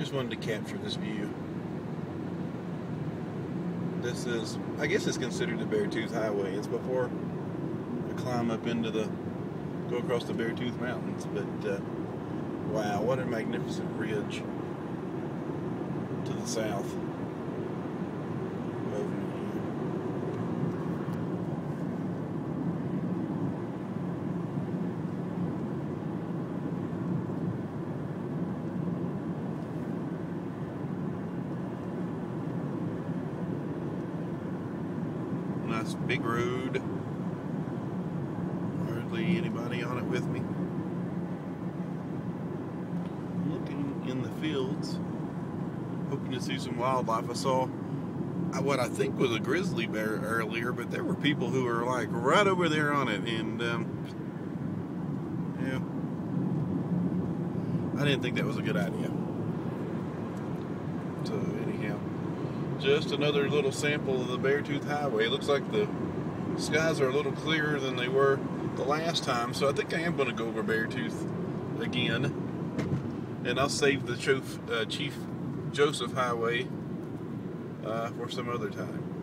just wanted to capture this view. This is, I guess it's considered the Beartooth Highway. It's before I climb up into go across the Beartooth Mountains. But wow, what a magnificent ridge to the south of me. Nice big road. Hardly anybody on it with me. Looking in the fields, hoping to see some wildlife. I saw what I think was a grizzly bear earlier, but there were people who were like right over there on it, and yeah, I didn't think that was a good idea. So anyhow, just another little sample of the Beartooth Highway. It looks like the skies are a little clearer than they were the last time, so I think I am going to go over Beartooth again, and I'll save the Chief Joseph Highway for some other time.